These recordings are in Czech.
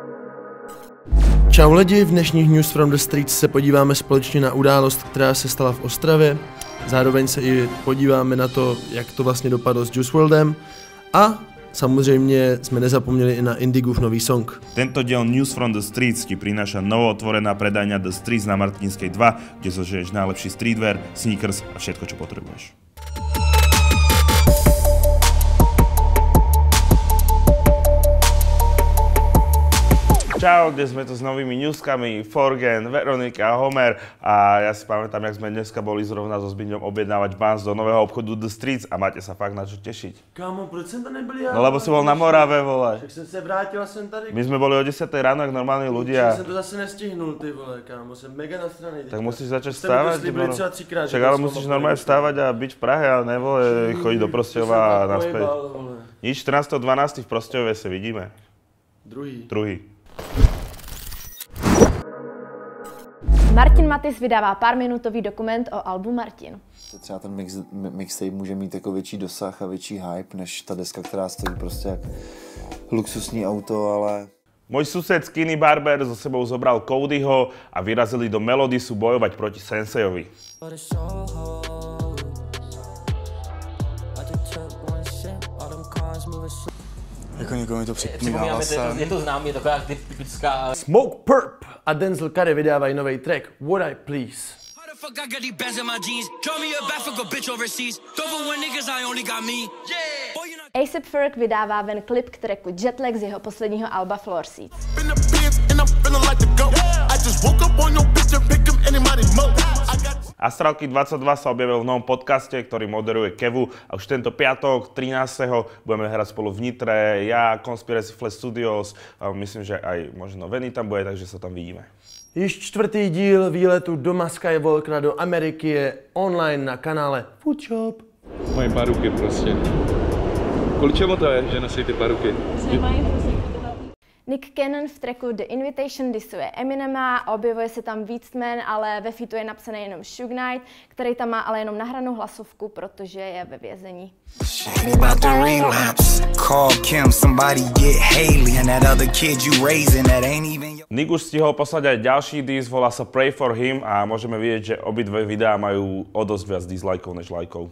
Čau lidi, v dnešních News from the Streets se podíváme společně na událost, která se stala v Ostravě. Zároveň se i podíváme na to, jak to vlastně dopadlo s Juice WRLDem. A samozřejmě jsme nezapomněli i na Indigův nový song. Tento diel News from the Streets ti prináša novootvorená predajňa The Streets na Martinskej 2, kde zožiješ najlepší streetwear, sneakers a všetko, čo potrebuješ. Čau, kde sme tu s novými newskami, Forgen, Veronika, Homer a ja si pamätám, jak sme dneska boli zrovna so Zbyňom objednávať Vans do nového obchodu The Streets a máte sa fakt na čo tešiť. Kámo, proč jsem to nebyl já? No lebo si bol na Morave, vole. Tak jsem se vrátil a jsem tady. My sme boli o 10 ráno, jak normálni ľudia. Já jsem to zase nestihnul, ty vole, kámo, jsem mega nasranej. Tak musíš začať vstávať. Třikrát, však ale musíš normálne vstávať a byť v Prahe, ale ne, vole, chodiť do Prostějova a naspäť. Nič, 14.12. v Prostějově se vidíme. Druhý. Martin Matis vydává párminutový dokument o albu Martin. Třeba ten mixtape může mít jako větší dosah a větší hype, než ta deska, která stojí prostě jak luxusní auto, ale... Môj sused Skinny Barber so sebou zobral Codyho a vyrazili do Melodisu bojovať proti Sensejovi. Jako někomu mi to připomíná hlasem. Je to známý, taková typická... Smoke Perp a Denzel Curry vydávají nový track Would I Please. A$AP Ferg vydává ven klip k tracku Jetlag z jeho posledního alba Floor Seats. Astralky 22 sa objavil v novom podcaste, ktorý moderuje Kevu a už tento piatok 13. budeme hrať spolu v Nitre, ja, Conspiracy Flash Studios, a myslím, že aj možno Veny tam bude, takže sa tam vidíme. Již čtvrtý díl výletu Doma Skywalkera do Ameriky je online na kanále Foodshop. Mají paruky prostě. Kvůli čemu to je, že nosí ty paruky? Nick Cannon v tracku The Invitation disuje Eminema, objevuje se tam víc jmen, ale ve featu je napsaný jenom Suge Knight, který tam má ale jenom nahranou hlasovku, protože je ve vězení. Nick už stihol poslať aj ďalší diss, volá sa Pray for Him a môžeme vidieť, že obidve videá majú o dosť viac dislikeov než lajkov.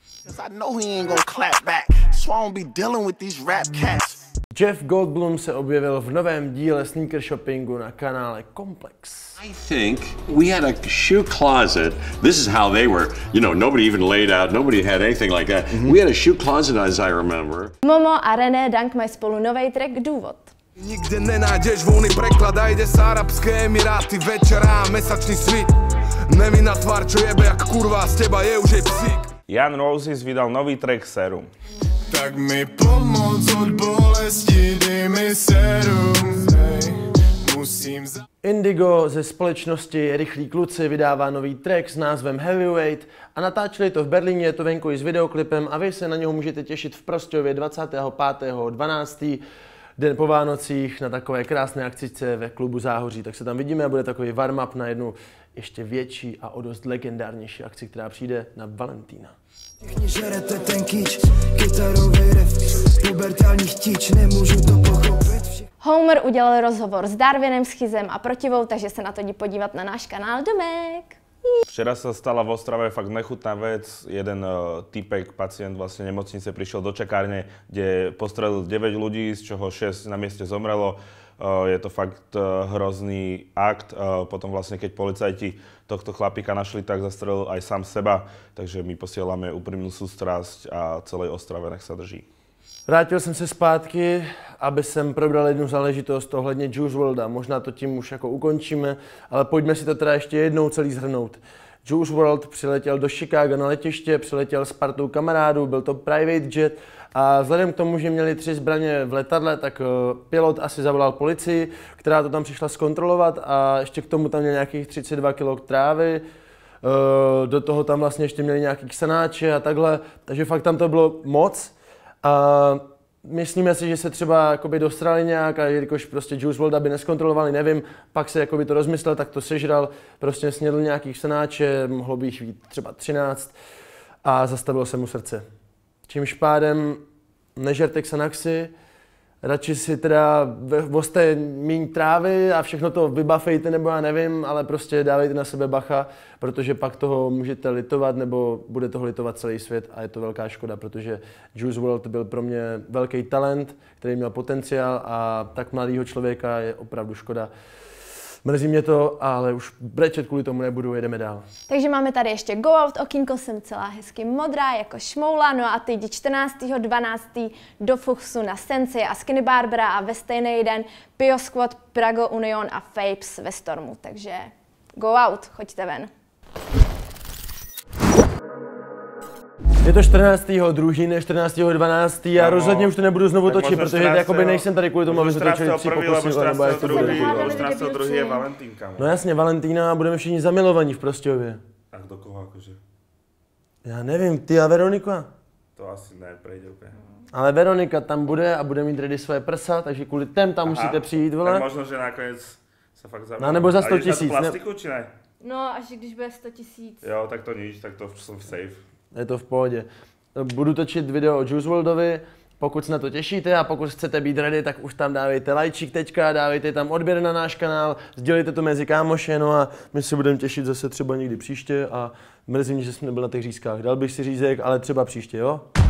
Jeff Goldblum se objevil v novém díle sneaker shoppingu na kanále Komplex. I think we had a shoe closet. This is how they were. You know, nobody even laid out, nobody had anything like that. We had a shoe closet, as I remember. Momo a René Dunk mají spolu nový track Důvod. Nikde nenájdeš volný preklad a ide z Arabské Emiráty večera mesačný svit. Neví na tvár, čo jebe, jak kurva z teba je už je psík. Jan Roses vydal nový track Serum. Tak mi pomoc od bolesti, dej mi serum. Indigo ze společnosti Rychlí kluci vydává nový track s názvem Heavyweight a natáčeli to v Berlíně, je to venku i s videoklipem a vy se na něho můžete těšit v Prostějově 25.12. den po Vánocích na takové krásné akcice ve klubu Záhoří. Tak se tam vidíme a bude takový warm-up na jednu ještě větší a o dost legendárnější akci, která přijde na Valentína. Všichni žerete ten kýč, kytarový ref, pubertální chtíč, nemůžu to pochopit. Homer udělal rozhovor s Darwinem, Schizem a Protivou, takže se na to jdi podívat na náš kanál Domek. Včera sa stala v Ostrave fakt nechutná vec. Jeden týpek, pacient vlastne nemocnice prišiel do čakárne, kde postrelil 9 ľudí, z čoho 6 na mieste zomrelo. Je to fakt hrozný akt. Potom vlastne, keď policajti tohto chlapíka našli, tak zastrelil aj sám seba. Takže my posielame úprimnú sústrasť a celej Ostrave nech sa drží. Vrátil jsem se zpátky, aby jsem probral jednu záležitost ohledně Juice WRLDa. Možná to tím už jako ukončíme, ale pojďme si to teda ještě jednou celý shrnout. Juice WRLD přiletěl do Chicaga na letiště, přiletěl s partou kamarádů, byl to private jet a vzhledem k tomu, že měli 3 zbraně v letadle, tak pilot asi zavolal policii, která to tam přišla zkontrolovat a ještě k tomu tam měl nějakých 32 kg trávy. Do toho tam vlastně ještě měli nějaký ksanáče a takhle, takže fakt tam to bylo moc. A myslíme si, že se třeba jakoby dostrali nějak a jelikož prostě Juice WRLD by neskontrolovali, nevím, pak se jakoby to rozmyslel, tak to sežral, prostě snědl nějakých sanáče, mohlo by jich být třeba 13 a zastavilo se mu srdce. Čímž pádem nežerte Xanaxy radši si teda voste míň trávy a všechno to vybafejte, nebo já nevím, ale prostě dávejte na sebe bacha, protože pak toho můžete litovat, nebo bude toho litovat celý svět a je to velká škoda, protože Juice WRLD byl pro mě velký talent, který měl potenciál a tak mladýho člověka je opravdu škoda. Mrzí mě to, ale už brečet kvůli tomu nebudu, jedeme dál. Takže máme tady ještě Go Out, okýnko jsem celá hezky modrá jako šmoula, no a teď 14.12. do Fuchsu na Sensei a Skinny Barbera a ve stejný den Pio Squad, Prago Union a Fapes ve Stormu, takže Go Out, choďte ven. Je to 14.2., ne 14.12. Já rozhodně už to nebudu znovu točit, protože jakoby nejsem tady kvůli tomu, aby se točili 3 pokusy, nebo jak to bude. 14.2. je Valentínka. No jasně, Valentína a budeme všichni zamilovaní v Prostějově. A do koho akože? Já nevím, ty a Veronika? To asi neprejde úplně. Ale Veronika tam bude a bude mít ready svoje prsa, takže kvůli těm tam musíte přijít, vole. Tak možno, že nakonec se fakt zamilujeme. No nebo za 100 000. A jdeš na tu plastiku, či ne? No, až když bude 100 000. Jo, tak to nič, tak to jsem safe. Je to v pohodě. Budu točit video o Juice WRLDovi, pokud se na to těšíte a pokud chcete být ready, tak už tam dávejte lajčík teďka, dávejte tam odběr na náš kanál, sdělejte to mezi kámoše, no a my se budeme těšit zase třeba někdy příště a mrzí mě, že jsem nebyl na těch řízkách. Dal bych si řízek, ale třeba příště, jo?